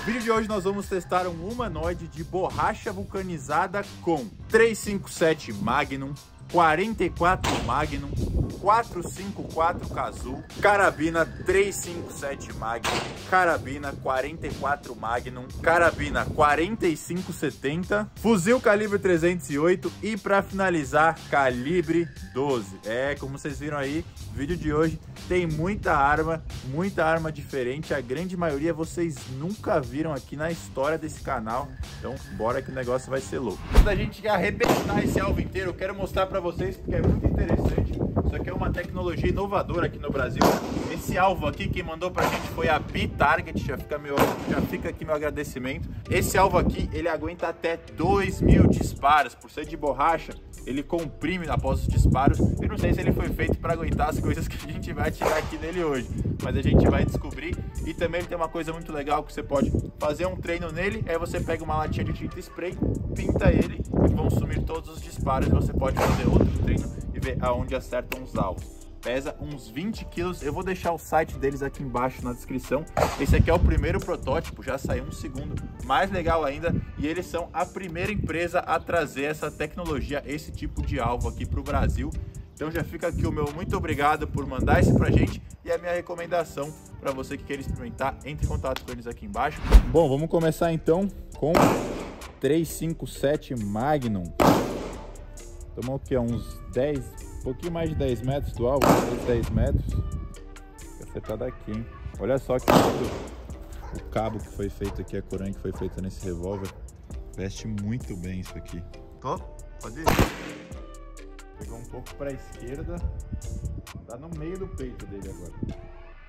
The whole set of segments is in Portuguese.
vídeo de hoje nós vamos testar um humanoide de borracha vulcanizada com 357 Magnum, 44 Magnum, 454 Cazoo, carabina 357 Magnum, carabina 44 Magnum, carabina 4570, fuzil calibre 308 e para finalizar calibre 12. Como vocês viram aí, o vídeo de hoje tem muita arma diferente, a grande maioria vocês nunca viram aqui na história desse canal, então bora que o negócio vai ser louco. Antes da gente arrebentar esse alvo inteiro, eu quero mostrar para vocês porque é muito interessante. Isso aqui é uma tecnologia inovadora aqui no Brasil. Esse alvo aqui, quem mandou pra gente foi a B-Target, já fica aqui meu agradecimento. Esse alvo aqui, ele aguenta até 2.000 disparos. Por ser de borracha, ele comprime após os disparos. Eu não sei se ele foi feito para aguentar as coisas que a gente vai tirar aqui nele hoje, mas a gente vai descobrir. E também ele tem uma coisa muito legal que você pode fazer um treino nele, aí você pega uma latinha de tinta spray, pinta ele e vão sumir todos os disparos. E você pode fazer outro treino e ver aonde acertam os alvos. Pesa uns 20 quilos, eu vou deixar o site deles aqui embaixo na descrição. Esse aqui é o primeiro protótipo, já saiu um segundo, mais legal ainda, e eles são a primeira empresa a trazer essa tecnologia, esse tipo de alvo aqui para o Brasil. Então já fica aqui o meu muito obrigado por mandar esse pra gente e a minha recomendação para você que quer experimentar, entre em contato com eles aqui embaixo. Bom, vamos começar então com 357 Magnum. Tomou o que? Uns 10, um pouquinho mais de 10 metros do alvo, 10 metros. Vou acertar daqui, hein? Olha só que o cabo que foi feito aqui, a corante que foi feita nesse revólver. Veste muito bem isso aqui. Tô? Pode ir. Pegou um pouco para a esquerda, tá no meio do peito dele agora.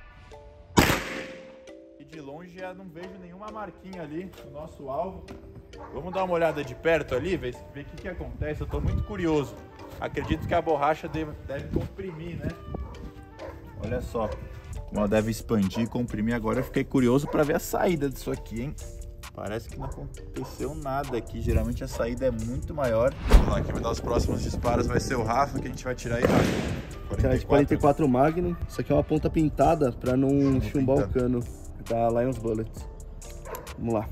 E de longe já não vejo nenhuma marquinha ali no nosso alvo. Vamos dar uma olhada de perto ali, ver o que acontece. Eu tô muito curioso. Acredito que a borracha deve comprimir, né? Olha só como ela deve expandir e comprimir. Agora eu fiquei curioso para ver a saída disso aqui, hein? Parece que não aconteceu nada aqui. Geralmente a saída é muito maior. Vamos lá, quem vai dar os próximos disparos vai ser o Rafa, que a gente vai tirar aí, Rafa. Tirar de 44 Magnum. Isso aqui é uma ponta pintada para não chumbar o cano da Lions Bullets. Vamos lá.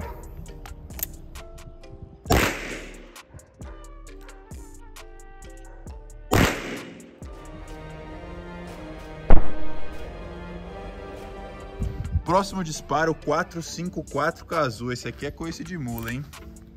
Próximo disparo, 454 Cazoo. Esse aqui é coice de mula, hein?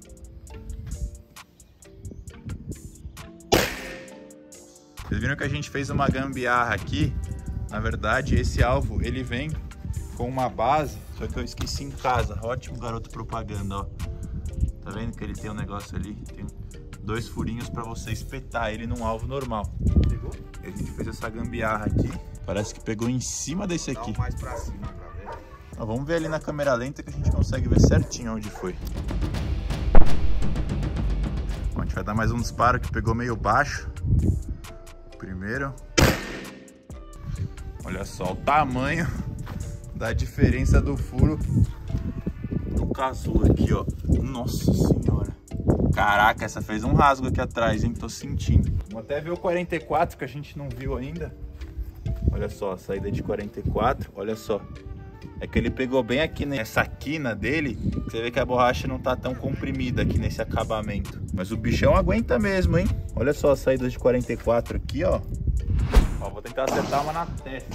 Vocês viram que a gente fez uma gambiarra aqui. Na verdade, esse alvo, ele vem com uma base, só que eu esqueci em casa. Ótimo garoto propaganda, ó. Tá vendo que ele tem um negócio ali? Tem 2 furinhos para você espetar ele num alvo normal. Pegou? E a gente fez essa gambiarra aqui. Parece que pegou em cima desse aqui. Dá mais pra cima pra ver. Vamos ver ali na câmera lenta que a gente consegue ver certinho onde foi. Bom, a gente vai dar mais um disparo que pegou meio baixo. Primeiro. Olha só o tamanho da diferença do furo do Cazoo aqui, ó. Nossa senhora. Caraca, essa fez um rasgo aqui atrás, hein? Tô sentindo. Vamos até ver o 44 que a gente não viu ainda. Olha só, a saída de 44, olha só. É que ele pegou bem aqui nessa quina dele, que você vê que a borracha não tá tão comprimida aqui nesse acabamento. Mas o bichão aguenta mesmo, hein? Olha só a saída de 44 aqui, ó. Ó, vou tentar acertar uma na testa.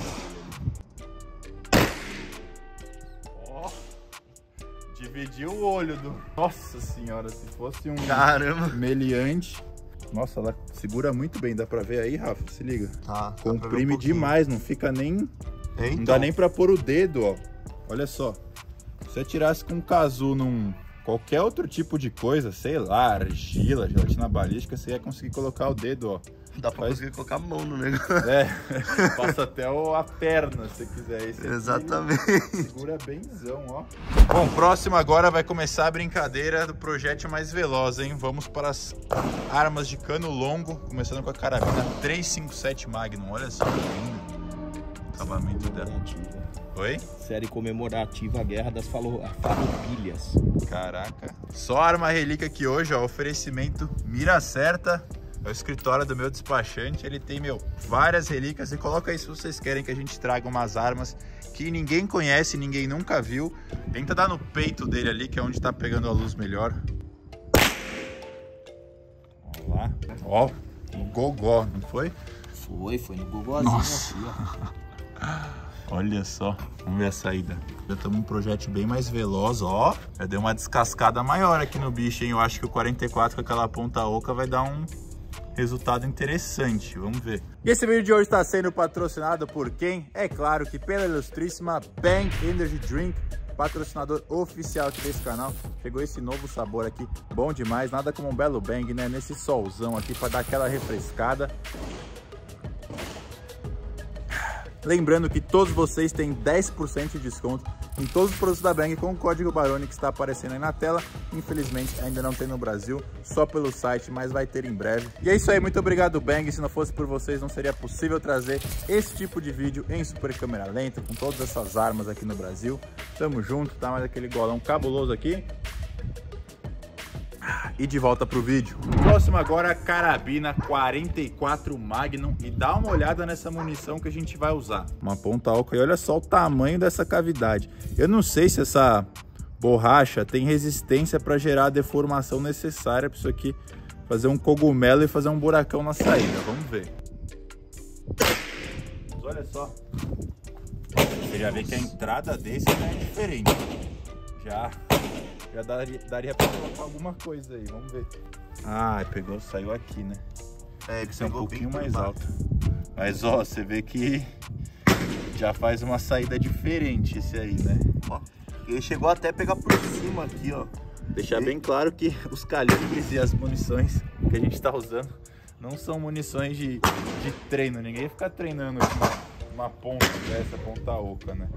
Ó, dividiu o olho do... Nossa senhora, se fosse um... Caramba! Meliante. Nossa, ela segura muito bem, dá pra ver aí, Rafa? Se liga. Tá. Comprime demais, não fica nem... Então. Não dá nem pra pôr o dedo, ó. Olha só. Se você tirasse com um Cazoo num qualquer outro tipo de coisa, sei lá, argila, gelatina balística, você ia conseguir colocar o dedo, ó. Dá pra conseguir colocar a mão no negócio. Passa até a perna, se você quiser. Esse exatamente. Segura bemzão, ó. Bom, próximo agora vai começar a brincadeira do projétil mais veloz, hein? Vamos para as armas de cano longo, começando com a carabina 357 Magnum. Olha só que lindo. Acabamento dela. Oi? Série comemorativa Guerra das Farroupilhas. Caraca. Só arma relíquia aqui hoje, ó. Oferecimento mira certa É o escritório do meu despachante, ele tem, várias relíquias. E coloca aí se vocês querem que a gente traga umas armas que ninguém conhece, ninguém nunca viu. Tenta dar no peito dele ali, que é onde tá pegando a luz melhor. Olha lá. Ó, o gogó, não foi? Foi no gogózinho aqui, ó. Olha só, vamos ver a saída. Já estamos um projétil bem mais veloz, ó. Já deu uma descascada maior aqui no bicho, hein? Eu acho que o 44 com aquela ponta oca vai dar um resultado interessante, vamos ver. E esse vídeo de hoje está sendo patrocinado por quem? É claro que pela ilustríssima Bang Energy Drink, patrocinador oficial aqui desse canal. Chegou esse novo sabor aqui, bom demais, nada como um belo Bang, né? Nesse solzão aqui para dar aquela refrescada. Lembrando que todos vocês têm 10% de desconto em todos os produtos da Bang com o código Barone que está aparecendo aí na tela. Infelizmente ainda não tem no Brasil, só pelo site, mas vai ter em breve. E é isso aí, muito obrigado Bang, se não fosse por vocês não seria possível trazer esse tipo de vídeo em super câmera lenta, com todas essas armas aqui no Brasil. Tamo junto, tá? Mais aquele golão cabuloso aqui. E de volta pro vídeo. Próximo agora a carabina 44 Magnum. E dá uma olhada nessa munição que a gente vai usar. Uma ponta oca e olha só o tamanho dessa cavidade. Eu não sei se essa borracha tem resistência para gerar a deformação necessária para isso aqui fazer um cogumelo e fazer um buracão na saída. Vamos ver. Mas olha só. Você já vê que a entrada desse é diferente. Já daria pra colocar alguma coisa aí, vamos ver. Ah, pegou, saiu aqui, né? É, ele é um pouquinho mais alto. Mas ó, você vê que já faz uma saída diferente esse aí, né? Ó, ele chegou até a pegar por cima aqui, ó. Deixar bem claro que os calibres e as munições que a gente tá usando não são munições de treino. Ninguém fica treinando uma ponta dessa, ponta oca, né?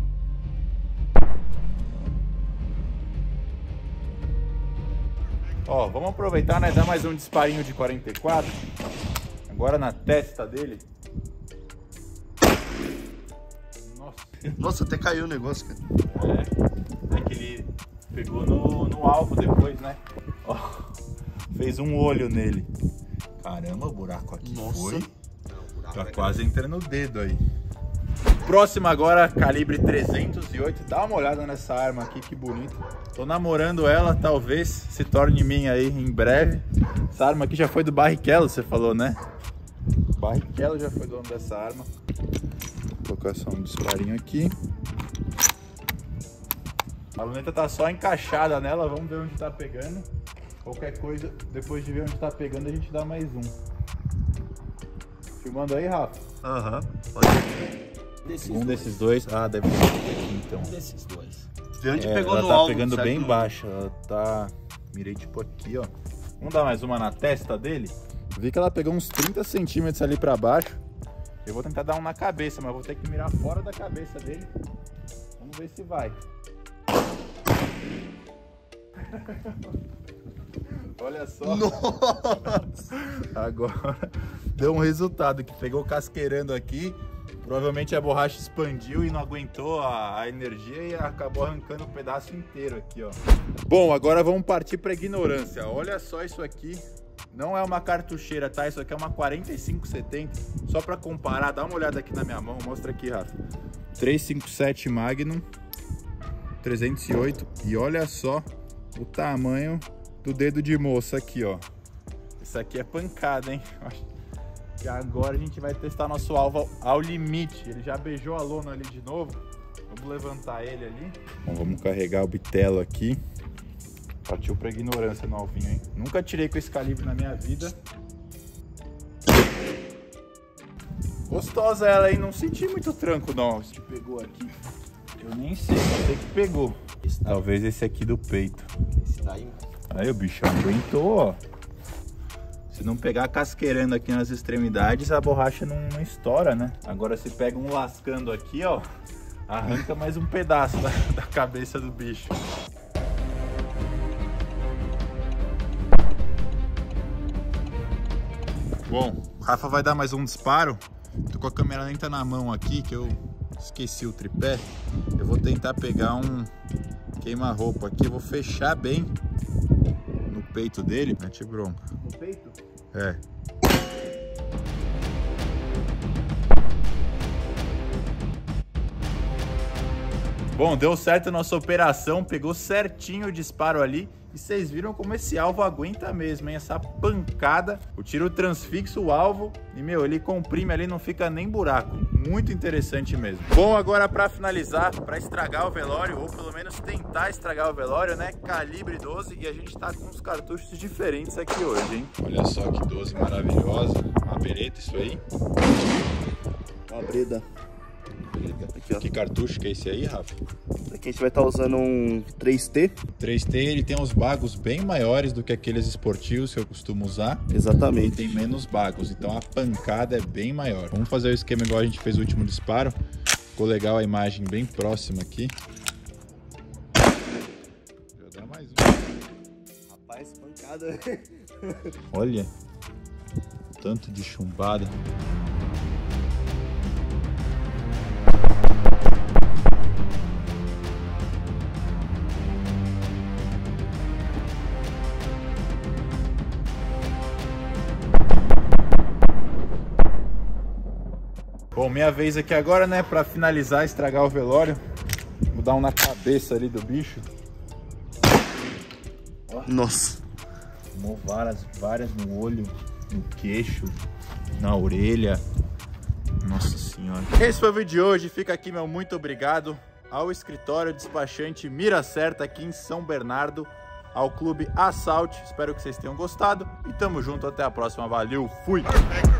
Ó, vamos aproveitar, né? Dar mais um disparinho de 44. Agora na testa dele. Nossa, até caiu o negócio, cara. É que ele pegou no alvo depois, né? Ó, fez um olho nele. Caramba, o buraco aqui. Nossa. Foi. Tá quase entrando no dedo aí. Próximo agora, calibre 308. Dá uma olhada nessa arma aqui, que bonita. Tô namorando ela, talvez se torne minha aí em breve. Essa arma aqui já foi do Barrichello, você falou, né? Barrichello já foi dono dessa arma. Vou colocar só um disparinho aqui. A luneta tá só encaixada nela, vamos ver onde tá pegando. Qualquer coisa, depois de ver onde tá pegando, a gente dá mais um. Filmando aí, Rafa? Aham, pode ver. Desses dois. Ah, deve ser aqui então. Desses dois. Vê onde pegou ela no tá alvo, pegando bem baixa. Ela tá. Mirei tipo aqui, ó. Vamos dar mais uma na testa dele? Vi que ela pegou uns 30 centímetros ali pra baixo. Eu vou tentar dar um na cabeça, mas vou ter que mirar fora da cabeça dele. Vamos ver se vai. Olha só. Nossa. Agora deu um resultado que pegou casqueirando aqui. Provavelmente a borracha expandiu e não aguentou a energia e acabou arrancando um pedaço inteiro aqui, ó. Bom, agora vamos partir para ignorância. Olha só isso aqui. Não é uma cartucheira, tá? Isso aqui é uma 4570. Só para comparar, dá uma olhada aqui na minha mão. Mostra aqui, Rafa. 357 Magnum 308. E olha só o tamanho do dedo de moça aqui, ó. Isso aqui é pancada, hein? E agora a gente vai testar nosso alvo ao limite. Ele já beijou a lona ali de novo. Vamos levantar ele ali. Bom, vamos carregar o bitelo aqui. Partiu pra ignorância no alvinho, hein? Nunca tirei com esse calibre na minha vida. Gostosa ela, hein? Não senti muito tranco, não. Esse que pegou aqui. Eu nem sei, só sei que pegou. Talvez esse aqui do peito. Esse daí. Aí o bichão aguentou, ó. Se não pegar casqueirando aqui nas extremidades, a borracha não estoura, né? Agora se pega um lascando aqui, ó, arranca mais um pedaço da cabeça do bicho. Bom, o Rafa vai dar mais um disparo. Tô com a câmera lenta na mão aqui, que eu esqueci o tripé. Eu vou tentar pegar um queima-roupa aqui, eu vou fechar bem no peito dele. Mete bronca. No peito? É. Bom, deu certo a nossa operação, pegou certinho o disparo ali. E vocês viram como esse alvo aguenta mesmo, hein? Essa pancada, o tiro transfixa o alvo e, meu, ele comprime ali, não fica nem buraco. Muito interessante mesmo. Bom, agora para finalizar, para estragar o velório, ou pelo menos tentar estragar o velório, né? Calibre 12 e a gente tá com uns cartuchos diferentes aqui hoje, hein? Olha só que 12 maravilhosa. Uma bereta isso aí. Uma breda. Aqui, ó. Que cartucho que é esse aí, Rafa? Aqui a gente vai estar usando um 3T. 3T, ele tem uns bagos bem maiores do que aqueles esportivos que eu costumo usar. Exatamente. E tem menos bagos, então a pancada é bem maior. Vamos fazer o esquema igual a gente fez o último disparo. Ficou legal a imagem bem próxima aqui. Já dá mais um. Rapaz, pancada. Olha, tanto de chumbada. Bom, minha vez aqui agora, né, pra finalizar, estragar o velório. Vou dar um na cabeça ali do bicho. Ó. Nossa. Tomou várias no olho, no queixo, na orelha. Nossa senhora. Esse foi o vídeo de hoje. Fica aqui meu muito obrigado ao escritório despachante Mira Certa aqui em São Bernardo, ao Clube Assault. Espero que vocês tenham gostado e tamo junto. Até a próxima. Valeu, fui!